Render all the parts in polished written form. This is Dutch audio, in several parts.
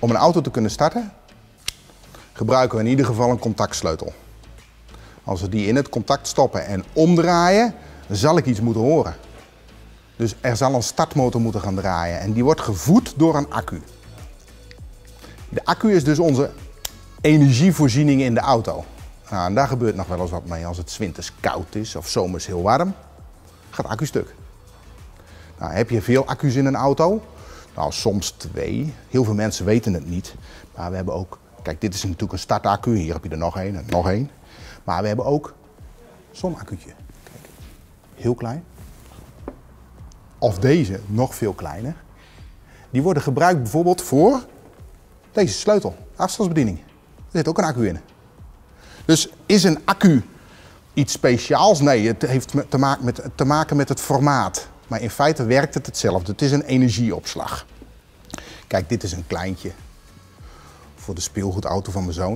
Om een auto te kunnen starten gebruiken we in ieder geval een contactsleutel. Als we die in het contact stoppen en omdraaien, zal ik iets moeten horen. Dus er zal een startmotor moeten gaan draaien en die wordt gevoed door een accu. De accu is dus onze energievoorziening in de auto. Nou, en daar gebeurt nog wel eens wat mee. Als het 's winters koud is of 's zomers heel warm, gaat de accu stuk. Nou, heb je veel accu's in een auto? Nou, soms 2. Heel veel mensen weten het niet. Maar we hebben ook, kijk, dit is natuurlijk een startaccu. Hier heb je er nog één en nog één. Maar we hebben ook zo'n accu'tje. Kijk, heel klein. Of deze, nog veel kleiner. Die worden gebruikt bijvoorbeeld voor deze sleutel, afstandsbediening. Er zit ook een accu in. Dus is een accu iets speciaals? Nee, het heeft te maken met het formaat. Maar in feite werkt het hetzelfde. Het is een energieopslag. Kijk, dit is een kleintje voor de speelgoedauto van mijn zoon.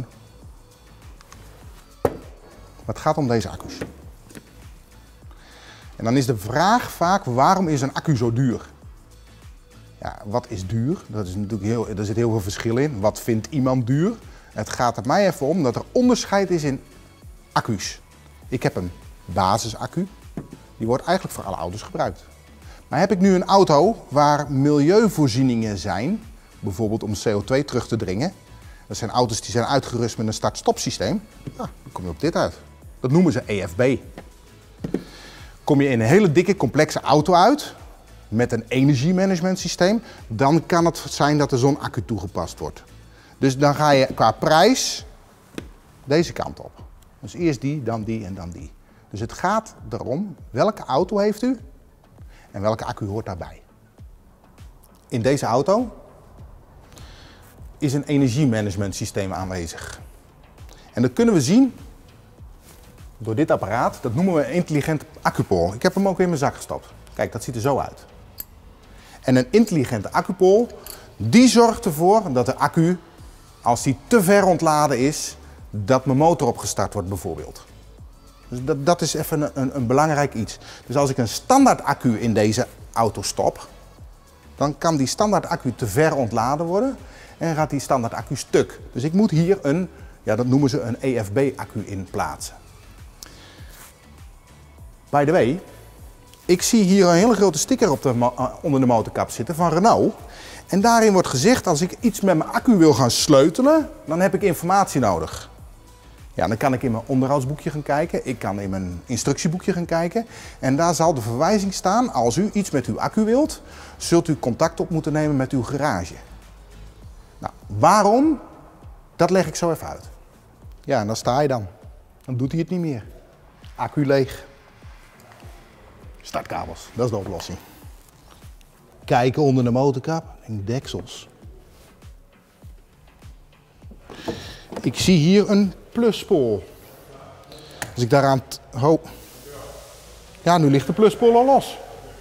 Maar het gaat om deze accu's. En dan is de vraag vaak, waarom is een accu zo duur? Ja, wat is duur? Dat is natuurlijk er zit heel veel verschil in. Wat vindt iemand duur? Het gaat er mij even om dat er onderscheid is in accu's. Ik heb een basisaccu. Die wordt eigenlijk voor alle auto's gebruikt. Maar heb ik nu een auto waar milieuvoorzieningen zijn, bijvoorbeeld om CO2 terug te dringen. Dat zijn auto's die zijn uitgerust met een start-stop systeem. Nou, dan kom je op dit uit. Dat noemen ze EFB. Kom je in een hele dikke, complexe auto uit met een energiemanagementsysteem, dan kan het zijn dat er zo'n accu toegepast wordt. Dus dan ga je qua prijs deze kant op. Dus eerst die, dan die en dan die. Dus het gaat erom, welke auto heeft u en welke accu hoort daarbij. In deze auto is een energiemanagementsysteem aanwezig. En dat kunnen we zien door dit apparaat. Dat noemen we een intelligente accupool. Ik heb hem ook in mijn zak gestopt. Kijk, dat ziet er zo uit. En een intelligente accupool, die zorgt ervoor dat de accu, als die te ver ontladen is, dat mijn motor opgestart wordt bijvoorbeeld. Dus dat is even een belangrijk iets. Dus als ik een standaard accu in deze auto stop, dan kan die standaard accu te ver ontladen worden en gaat die standaard accu stuk. Dus ik moet hier een, ja, dat noemen ze een EFB accu in plaatsen. By the way, ik zie hier een hele grote sticker onder de motorkap zitten van Renault. En daarin wordt gezegd, als ik iets met mijn accu wil gaan sleutelen, dan heb ik informatie nodig. Ja, dan kan ik in mijn onderhoudsboekje gaan kijken, ik kan in mijn instructieboekje gaan kijken. En daar zal de verwijzing staan, als u iets met uw accu wilt, zult u contact op moeten nemen met uw garage. Nou, waarom? Dat leg ik zo even uit. Ja, en dan sta je dan. Dan doet hij het niet meer. Accu leeg. Startkabels, dat is de oplossing. Kijken onder de motorkap en deksels. Ik zie hier een plusspool. Als ik daaraan... Ja, nu ligt de plusspool al los.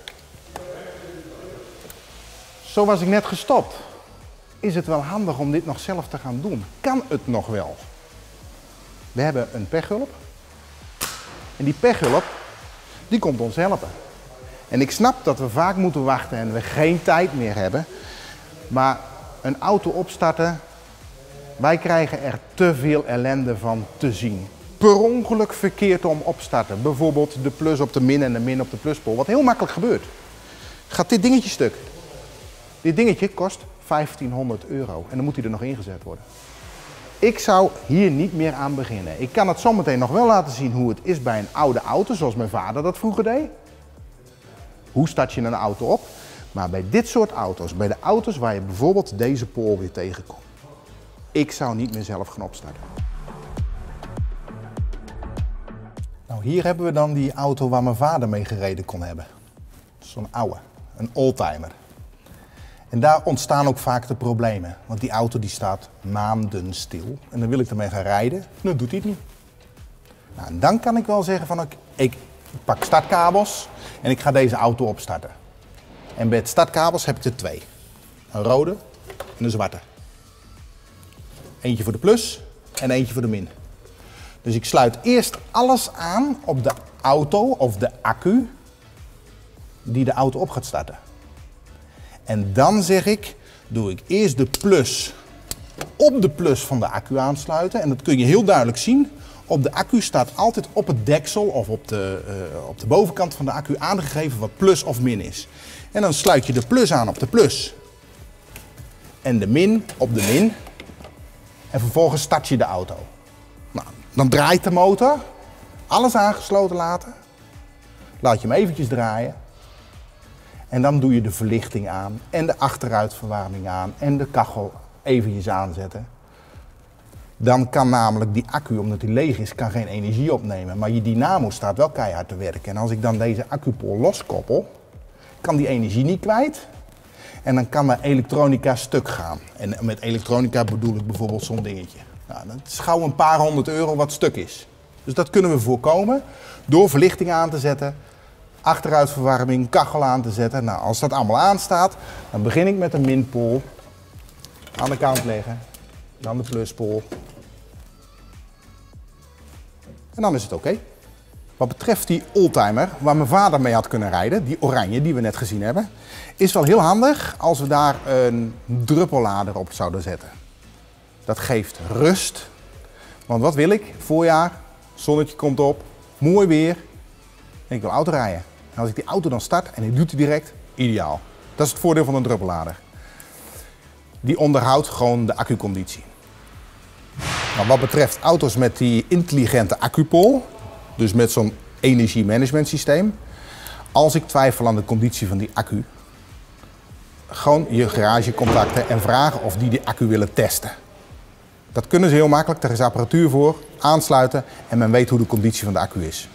Zo was ik net gestopt. Is het wel handig om dit nog zelf te gaan doen? Kan het nog wel? We hebben een pechhulp. En die pechhulp, die komt ons helpen. En ik snap dat we vaak moeten wachten en we geen tijd meer hebben. Maar een auto opstarten, wij krijgen er te veel ellende van te zien. Per ongeluk verkeerd om opstarten. Bijvoorbeeld de plus op de min en de min op de pluspool. Wat heel makkelijk gebeurt. Gaat dit dingetje stuk. Dit dingetje kost €1500 en dan moet hij er nog ingezet worden. Ik zou hier niet meer aan beginnen. Ik kan het zometeen nog wel laten zien hoe het is bij een oude auto, zoals mijn vader dat vroeger deed. Hoe start je een auto op? Maar bij dit soort auto's, bij de auto's waar je bijvoorbeeld deze pool weer tegenkomt, ik zou niet meer zelf gaan opstarten. Nou, hier hebben we dan die auto waar mijn vader mee gereden kon hebben. Zo'n oude, een oldtimer. En daar ontstaan ook vaak de problemen, want die auto die staat maanden stil. En dan wil ik ermee gaan rijden, en dan doet hij het niet. Nou, en dan kan ik wel zeggen van, ik pak startkabels en ik ga deze auto opstarten. En bij het startkabels heb ik er 2. Een rode en een zwarte. Eentje voor de plus en eentje voor de min. Dus ik sluit eerst alles aan op de auto of de accu die de auto op gaat starten. En dan zeg ik, doe ik eerst de plus op de plus van de accu aansluiten. En dat kun je heel duidelijk zien. Op de accu staat altijd op het deksel of op de bovenkant van de accu aangegeven wat plus of min is. En dan sluit je de plus aan op de plus. En de min op de min. En vervolgens start je de auto. Nou, dan draait de motor. Alles aangesloten laten. Laat je hem eventjes draaien. En dan doe je de verlichting aan. En de achteruitverwarming aan. En de kachel eventjes aanzetten. Dan kan namelijk die accu, omdat die leeg is, kan geen energie opnemen. Maar je dynamo staat wel keihard te werken. En als ik dan deze accupool loskoppel, kan die energie niet kwijt. En dan kan mijn elektronica stuk gaan. En met elektronica bedoel ik bijvoorbeeld zo'n dingetje. Nou, dat is gauw een paar €100 wat stuk is. Dus dat kunnen we voorkomen door verlichting aan te zetten, achteruitverwarming, kachel aan te zetten. Nou, als dat allemaal aanstaat, dan begin ik met een minpool aan de kant leggen. Dan de pluspool. En dan is het oké. Wat betreft die oldtimer waar mijn vader mee had kunnen rijden, die oranje die we net gezien hebben, is wel heel handig als we daar een druppellader op zouden zetten. Dat geeft rust. Want wat wil ik? Voorjaar, zonnetje komt op, mooi weer en ik wil auto rijden. En als ik die auto dan start en ik doe die direct, ideaal. Dat is het voordeel van een druppellader. Die onderhoudt gewoon de accuconditie. Nou, wat betreft auto's met die intelligente accupool, dus met zo'n energiemanagementsysteem, als ik twijfel aan de conditie van die accu, gewoon je garage contacten en vragen of die accu willen testen. Dat kunnen ze heel makkelijk, daar is apparatuur voor, aansluiten en men weet hoe de conditie van de accu is.